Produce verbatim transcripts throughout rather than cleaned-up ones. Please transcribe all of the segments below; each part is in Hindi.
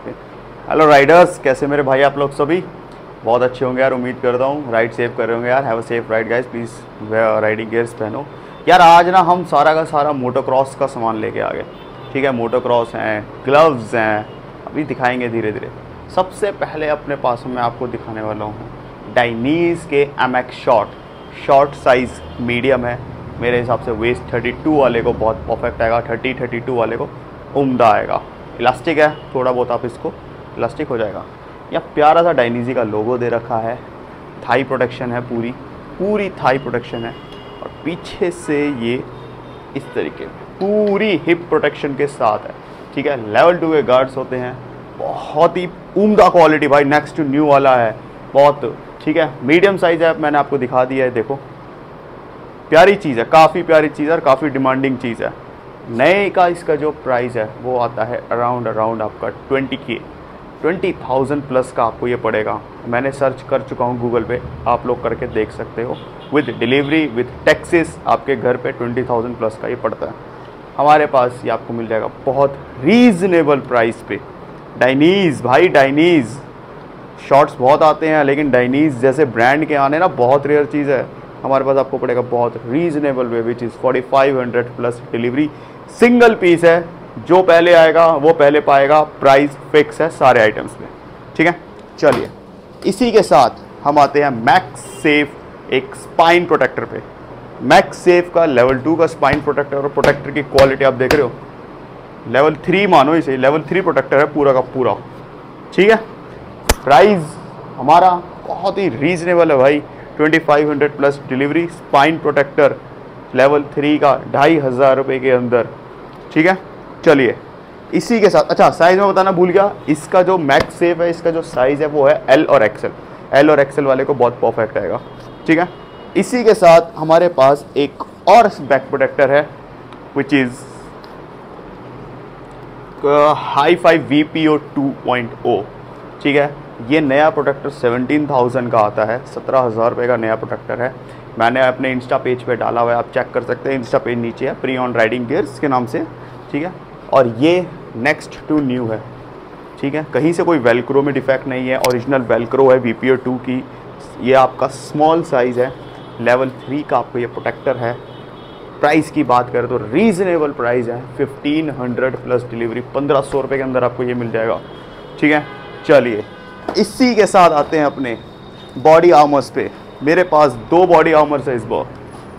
सकते हैं। हेलो राइडर्स, कैसे मेरे भाई आप लोग सभी? बहुत अच्छे होंगे यार, उम्मीद करता हूँ। राइड सेफ कर रहे होंगे यार। Have a safe ride guys, please riding gears पहनो यार। आज ना हम सारा का सारा मोटोक्रॉस का सामान लेके आ गए, ठीक है। मोटोक्रॉस हैं, ग्लव्स हैं, अभी दिखाएंगे धीरे धीरे। सबसे पहले अपने पास मैं आपको दिखाने वाला हूँ डायनीज़ के M X short. Short size medium है, मेरे हिसाब से वेस्ट थर्टी टू वाले को बहुत परफेक्ट आएगा, थर्टी थर्टी टू वाले को उम्दा आएगा। इलास्टिक है थोड़ा बहुत, आप इसको इलास्टिक हो जाएगा। या प्यारा सा डायनीज़ी का लोगो दे रखा है। थाई प्रोटेक्शन है, पूरी पूरी थाई प्रोटेक्शन है। और पीछे से ये इस तरीके पूरी हिप प्रोटेक्शन के साथ है, ठीक है। लेवल टू के गार्ड्स होते हैं, बहुत ही उम्दा क्वालिटी भाई, नेक्स्ट टू न्यू वाला है बहुत, ठीक है। मीडियम साइज़ है, मैंने आपको दिखा दिया है। देखो प्यारी चीज़ है, काफ़ी प्यारी चीज़ है और काफ़ी डिमांडिंग चीज़ है। नए का इसका जो प्राइस है वो आता है अराउंड अराउंड आपका ट्वेंटी के ट्वेंटी थाउजेंड प्लस का आपको ये पड़ेगा। मैंने सर्च कर चुका हूँ गूगल पे, आप लोग करके देख सकते हो। विद डिलीवरी विद टैक्सेस आपके घर पे ट्वेंटी थाउजेंड प्लस का ये पड़ता है। हमारे पास ये आपको मिल जाएगा बहुत रीज़नेबल प्राइस पे। डायनीज़ भाई, डायनीज़ शॉर्ट्स बहुत आते हैं लेकिन डायनीज़ जैसे ब्रांड के आने ना बहुत रेयर चीज़ है। हमारे पास आपको पड़ेगा बहुत reasonable way, which is forty five hundred plus delivery. Single piece है, जो पहले आएगा वो पहले पाएगा। प्राइस फिक्स है सारे आइटम्स में, ठीक है। चलिए इसी के साथ हम आते हैं मैक्स सेफ एक स्पाइन प्रोटेक्टर पे। मैक्स सेफ का लेवल टू का स्पाइन प्रोटेक्टर, और प्रोटेक्टर की क्वालिटी आप देख रहे हो, लेवल थ्री मानो इसे, लेवल थ्री प्रोटेक्टर है पूरा का पूरा, ठीक है। प्राइस हमारा बहुत ही रीजनेबल है भाई, twenty five hundred plus delivery. Spine protector level three का ढाई हज़ार रुपये के अंदर, ठीक है। चलिए इसी के साथ, अच्छा साइज़ में बताना भूल गया, इसका जो मैक्स सेफ है इसका जो साइज़ है वो है एल और एक्सएल। एल और एक्सएल वाले को बहुत परफेक्ट आएगा, ठीक है। इसी के साथ हमारे पास एक और बैक प्रोटेक्टर है which is high five V P O two point O, ठीक है। ये नया प्रोटेक्टर सेवनटीन थाउजेंड का आता है, सत्रह हज़ार रुपये का नया प्रोटेक्टर है। मैंने अपने इंस्टा पेज पे डाला हुआ है, आप चेक कर सकते हैं। इंस्टा पेज नीचे है, प्री ऑन राइडिंग गियर्स के नाम से, ठीक है। और ये नेक्स्ट टू न्यू है, ठीक है। कहीं से कोई वेलक्रो में डिफेक्ट नहीं है, ओरिजिनल वेलक्रो है वी पी ओ टू की। ये आपका स्मॉल साइज़ है, लेवल थ्री का आपको ये प्रोटेक्टर है। प्राइस की बात करें तो रीज़नेबल प्राइस है, फिफ्टीन हंड्रेड प्लस डिलीवरी, पंद्रह सौ रुपये के अंदर आपको ये मिल जाएगा, ठीक है। चलिए इसी के साथ आते हैं अपने बॉडी आर्मर्स पे। मेरे पास दो बॉडी आर्मर्स है इस बार,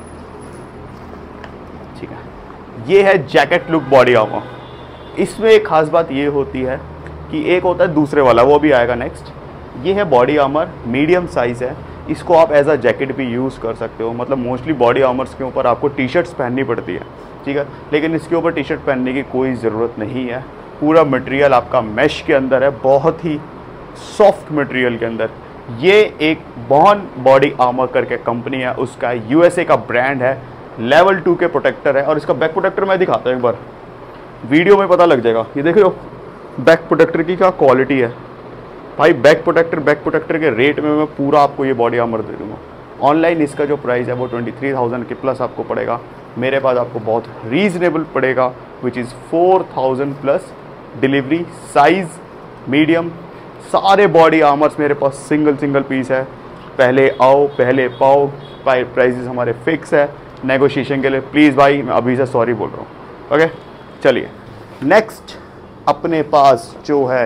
ठीक है। ये है जैकेट लुक बॉडी आर्मर। इसमें एक खास बात ये होती है कि एक होता है दूसरे वाला, वो भी आएगा नेक्स्ट। ये है बॉडी आर्मर, मीडियम साइज़ है। इसको आप एज अ जैकेट भी यूज़ कर सकते हो। मतलब मोस्टली बॉडी आर्मर्स के ऊपर आपको टी शर्ट्स पहननी पड़ती है, ठीक है। लेकिन इसके ऊपर टी शर्ट पहनने की कोई ज़रूरत नहीं है। पूरा मटेरियल आपका मैश के अंदर है, बहुत ही सॉफ्ट मटेरियल के अंदर। ये एक बॉर्न बॉडी आर्मर करके कंपनी है, उसका यूएसए का ब्रांड है। लेवल टू के प्रोटेक्टर है। और इसका बैक प्रोटेक्टर मैं दिखाता हूँ एक बार, वीडियो में पता लग जाएगा। ये देख रहे हो बैक प्रोटेक्टर की क्या क्वालिटी है भाई। बैक प्रोटेक्टर बैक प्रोटेक्टर के रेट में मैं पूरा आपको ये बॉडी आर्मर दे दूँगा। ऑनलाइन इसका जो प्राइस है वो ट्वेंटी थ्री थाउजेंड के प्लस आपको पड़ेगा। मेरे पास आपको बहुत रीजनेबल पड़ेगा, which is four thousand plus delivery. Size medium, सारे बॉडी आर्मर्स मेरे पास सिंगल सिंगल पीस है। पहले आओ पहले पाओ, प्राइसेस हमारे फिक्स है। नेगोशिएशन के लिए प्लीज़ भाई मैं अभी से सॉरी बोल रहा हूँ, ओके। चलिए नेक्स्ट अपने पास जो है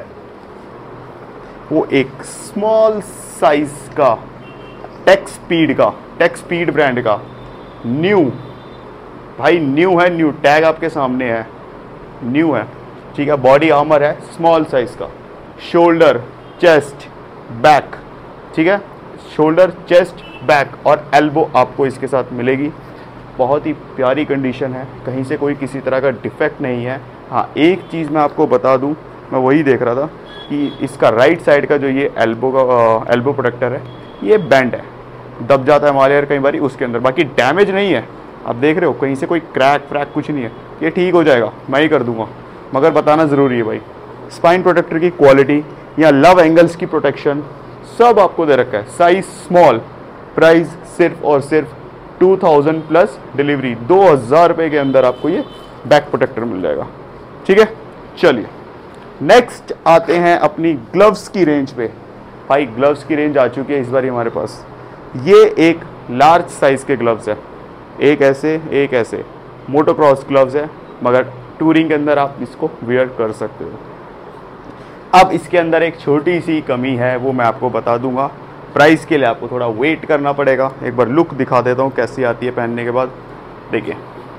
वो एक स्मॉल साइज का टेक स्पीड का टेक स्पीड ब्रांड का न्यू, भाई न्यू है, न्यू टैग आपके सामने है, न्यू है, ठीक है। बॉडी आर्मर है स्मॉल साइज का, शोल्डर चेस्ट बैक, ठीक है। शोल्डर चेस्ट बैक और एल्बो आपको इसके साथ मिलेगी। बहुत ही प्यारी कंडीशन है, कहीं से कोई किसी तरह का डिफेक्ट नहीं है। हाँ एक चीज़ मैं आपको बता दूं, मैं वही देख रहा था कि इसका राइट साइड का जो ये एल्बो का एल्बो प्रोटेक्टर है ये बैंड है, दब जाता है हमारे यार कई बार उसके अंदर। बाकी डैमेज नहीं है, आप देख रहे हो कहीं से कोई क्रैक फ्रैक कुछ नहीं है, ये ठीक हो जाएगा, मैं ही कर दूंगा। मगर बताना ज़रूरी है भाई, स्पाइन प्रोटेक्टर की क्वालिटी या लव एंगल्स की प्रोटेक्शन सब आपको दे रखा है। साइज स्मॉल, प्राइस सिर्फ और सिर्फ टू थाउजेंड प्लस डिलीवरी, दो हज़ार रुपये के अंदर आपको ये बैक प्रोटेक्टर मिल जाएगा, ठीक है। चलिए नेक्स्ट आते हैं अपनी ग्लव्स की रेंज पे। भाई ग्लव्स की रेंज आ चुकी है इस बार हमारे पास। ये एक लार्ज साइज के ग्लव्स है, एक ऐसे एक ऐसे मोटोक्रॉस ग्लव्स है, मगर टूरिंग के अंदर आप इसको वियर कर सकते हो। अब इसके अंदर एक छोटी सी कमी है, वो मैं आपको बता दूंगा। प्राइस के लिए आपको थोड़ा वेट करना पड़ेगा। एक बार लुक दिखा देता हूँ कैसी आती है पहनने के बाद। देखिए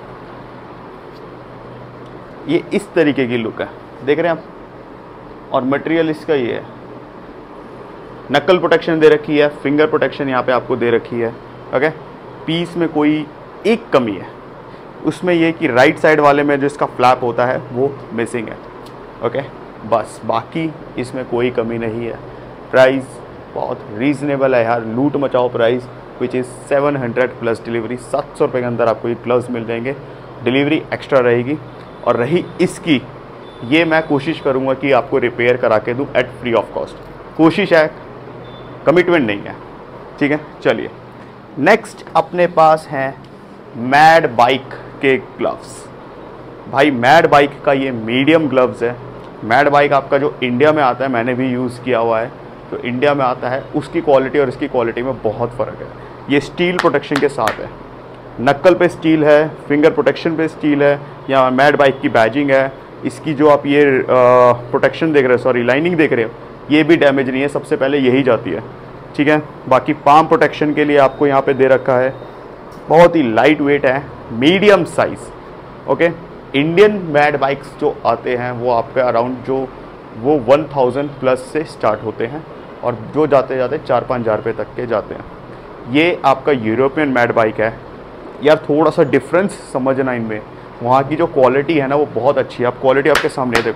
ये इस तरीके की लुक है, देख रहे हैं आप, और मटेरियल इसका ये है। नक्कल प्रोटेक्शन दे रखी है, फिंगर प्रोटेक्शन यहाँ पे आपको दे रखी है। ओके, पीस में कोई एक कमी है, उसमें ये कि राइट साइड वाले में जो इसका फ्लैप होता है वो मिसिंग है। ओके, बस बाकी इसमें कोई कमी नहीं है। प्राइस बहुत रीज़नेबल है यार, लूट मचाओ price, which is seven hundred plus delivery. सात सौ रुपये के अंदर आपको ये ग्लव्स मिल जाएंगे, डिलीवरी एक्स्ट्रा रहेगी। और रही इसकी, ये मैं कोशिश करूँगा कि आपको रिपेयर करा के दूँ एट फ्री ऑफ कॉस्ट। कोशिश है, कमिटमेंट नहीं है। ठीक है, चलिए नेक्स्ट अपने पास हैं मैड बाइक के ग्लव्स। भाई मैड बाइक का ये मीडियम ग्लव्स है। मैड बाइक आपका जो इंडिया में आता है, मैंने भी यूज़ किया हुआ है, तो इंडिया में आता है उसकी क्वालिटी और इसकी क्वालिटी में बहुत फ़र्क है। ये स्टील प्रोटेक्शन के साथ है, नक्कल पे स्टील है, फिंगर प्रोटेक्शन पे स्टील है, या मैड बाइक की बैजिंग है। इसकी जो आप ये प्रोटेक्शन देख रहे हो, सॉरी लाइनिंग देख रहे हो, ये भी डैमेज नहीं है, सबसे पहले यही जाती है। ठीक है, बाकी पाम प्रोटेक्शन के लिए आपको यहाँ पे दे रखा है। बहुत ही लाइट वेट है, medium size. Okay, Indian mad bikes जो आते हैं वो आपके अराउंड जो वो वन थाउजेंड प्लस से स्टार्ट होते हैं, और जो जाते जाते चार पाँच हज़ार रुपये तक के जाते हैं। ये आपका यूरोपियन मैड बाइक है यार, थोड़ा सा डिफरेंस समझना इनमें। वहाँ की जो क्वालिटी है ना वो बहुत अच्छी है। आप क्वालिटी आपके सामने देखो,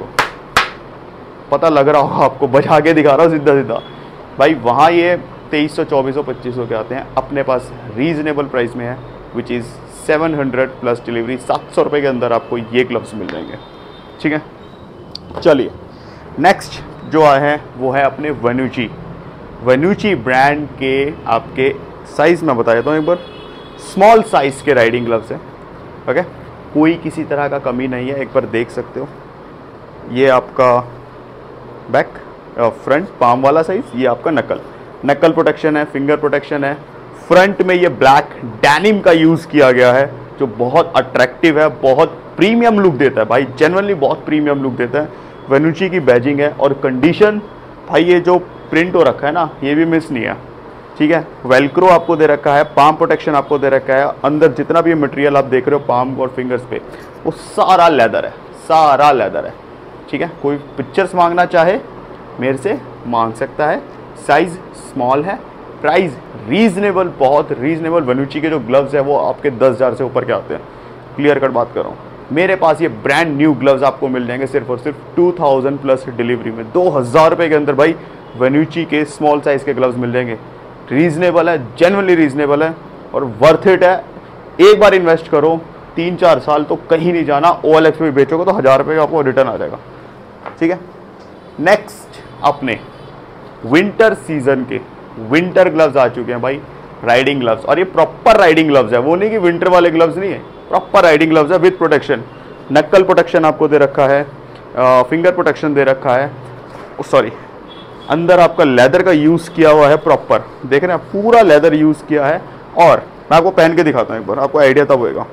पता लग रहा होगा आपको, बजा के दिखा रहा हूँ सीधा सीधा। भाई वहाँ ये तेईस सौ चौबीस सौ पच्चीस सौ के आते हैं, अपने पास रीज़नेबल प्राइस में है, which is seven hundred plus delivery. सात सौ रुपये के अंदर आपको ये ग्लव्स मिल जाएंगे। ठीक है, चलिए नेक्स्ट जो आए हैं वो है अपने वेनुची। वेनुची ब्रांड के आपके साइज़ मैं बता देता हूँ एक बार। स्मॉल साइज़ के राइडिंग ग्लव्स हैं। ओके, कोई किसी तरह का कमी नहीं है, एक बार देख सकते हो। ये आपका बैक फ्रंट पाम वाला साइज़, ये आपका नकल नकल प्रोटेक्शन है, फिंगर प्रोटेक्शन है। फ्रंट में ये ब्लैक डैनिम का यूज़ किया गया है, जो बहुत अट्रैक्टिव है, बहुत प्रीमियम लुक देता है। भाई जेन्युइनली बहुत प्रीमियम लुक देता है। वेनुची की बैजिंग है, और कंडीशन भाई ये जो प्रिंट हो रखा है ना, ये भी मिस नहीं है। ठीक है, वेलक्रो आपको दे रखा है, पाम प्रोटेक्शन आपको दे रखा है। अंदर जितना भी मटेरियल आप देख रहे हो पाम और फिंगर्स पे, वो सारा लेदर है, सारा लेदर है। ठीक है, कोई पिक्चर्स मांगना चाहे मेरे से मांग सकता है। साइज़ स्मॉल है, प्राइस रीज़नेबल, बहुत रीज़नेबल। वेनुची के जो ग्लव्स है वो आपके दस हज़ार से ऊपर के आते हैं, क्लियर कट बात कर रहा हूँ। मेरे पास ये ब्रांड न्यू ग्लव्स आपको मिल जाएंगे सिर्फ और सिर्फ टू थाउजेंड प्लस डिलीवरी में। दो हज़ार रुपये के अंदर भाई वेनुची के स्मॉल साइज़ के ग्लव्स मिल जाएंगे। रीज़नेबल है, जेन्युइनली रीज़नेबल है, और वर्थ इट है। एक बार इन्वेस्ट करो, तीन चार साल तो कहीं नहीं जाना। ओ एल एक्स में बेचोगे तो हज़ार रुपये का आपको रिटर्न आ जाएगा। ठीक है, नेक्स्ट अपने विंटर सीजन के विंटर ग्लव्स आ चुके हैं भाई, राइडिंग ग्लव्स। और ये प्रॉपर राइडिंग ग्लव्स है, वो नहीं कि विंटर वाले ग्लव्स नहीं है, प्रॉपर राइडिंग ग्लव्स है विद प्रोटेक्शन। नक्कल प्रोटेक्शन आपको दे रखा है, फिंगर प्रोटेक्शन दे रखा है, सॉरी अंदर आपका लेदर का यूज़ किया हुआ है प्रॉपर, देख रहे हैं पूरा लेदर यूज़ किया है। और मैं आपको पहन के दिखाता हूँ एक बार, आपको आइडिया तब होएगा।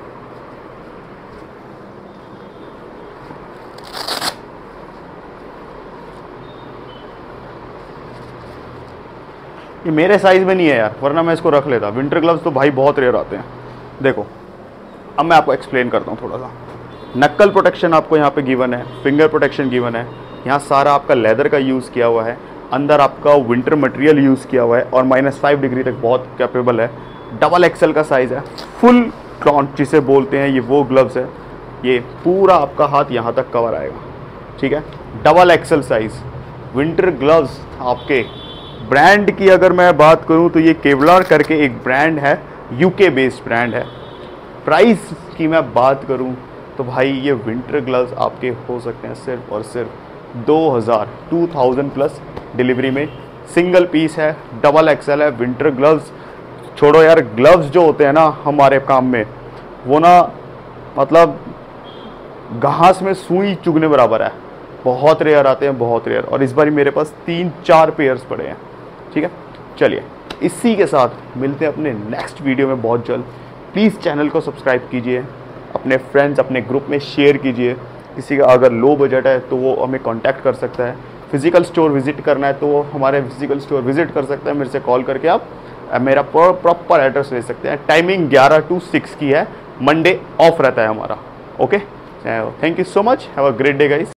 ये मेरे साइज़ में नहीं है यार, वरना मैं इसको रख लेता। विंटर ग्लव्स तो भाई बहुत रेयर आते हैं। देखो अब मैं आपको एक्सप्लेन करता हूँ थोड़ा सा। नक्कल प्रोटेक्शन आपको यहाँ पे गिवन है, फिंगर प्रोटेक्शन गिवन है, यहाँ सारा आपका लेदर का यूज़ किया हुआ है, अंदर आपका विंटर मटेरियल यूज़ किया हुआ है, और माइनस फाइव डिग्री तक बहुत कैपेबल है। डबल एक्सल का साइज़ है, फुल क्लॉन्ट जिसे बोलते हैं, ये वो ग्लव्स है। ये पूरा आपका हाथ यहाँ तक कवर आएगा। ठीक है, double XL size winter gloves आपके। ब्रांड की अगर मैं बात करूं तो ये केवलार करके एक ब्रांड है, यूके बेस्ड ब्रांड है। प्राइस की मैं बात करूं तो भाई ये विंटर ग्लव्स आपके हो सकते हैं सिर्फ और सिर्फ दो हज़ार टू थाउजेंड प्लस डिलीवरी में। सिंगल पीस है, डबल एक्सल है। विंटर ग्लव्स छोड़ो यार, ग्लव्स जो होते हैं ना हमारे काम में, वो ना मतलब घास में सुई चुगने बराबर है। बहुत रेयर आते हैं, बहुत रेयर। और इस बार मेरे पास तीन चार पेयर्स पड़े हैं, ठीक है। चलिए इसी के साथ मिलते हैं अपने नेक्स्ट वीडियो में बहुत जल्द। प्लीज़ चैनल को सब्सक्राइब कीजिए, अपने फ्रेंड्स अपने ग्रुप में शेयर कीजिए। किसी का अगर लो बजट है तो वो हमें कांटेक्ट कर सकता है। फिजिकल स्टोर विजिट करना है तो वो हमारे फिजिकल स्टोर विजिट कर सकता है, मेरे से कॉल करके आप मेरा प्रॉपर एड्रेस ले सकते हैं। टाइमिंग ग्यारह टू सिक्स की है, मंडे ऑफ रहता है हमारा। Okay, thank you so much, have a great day guys.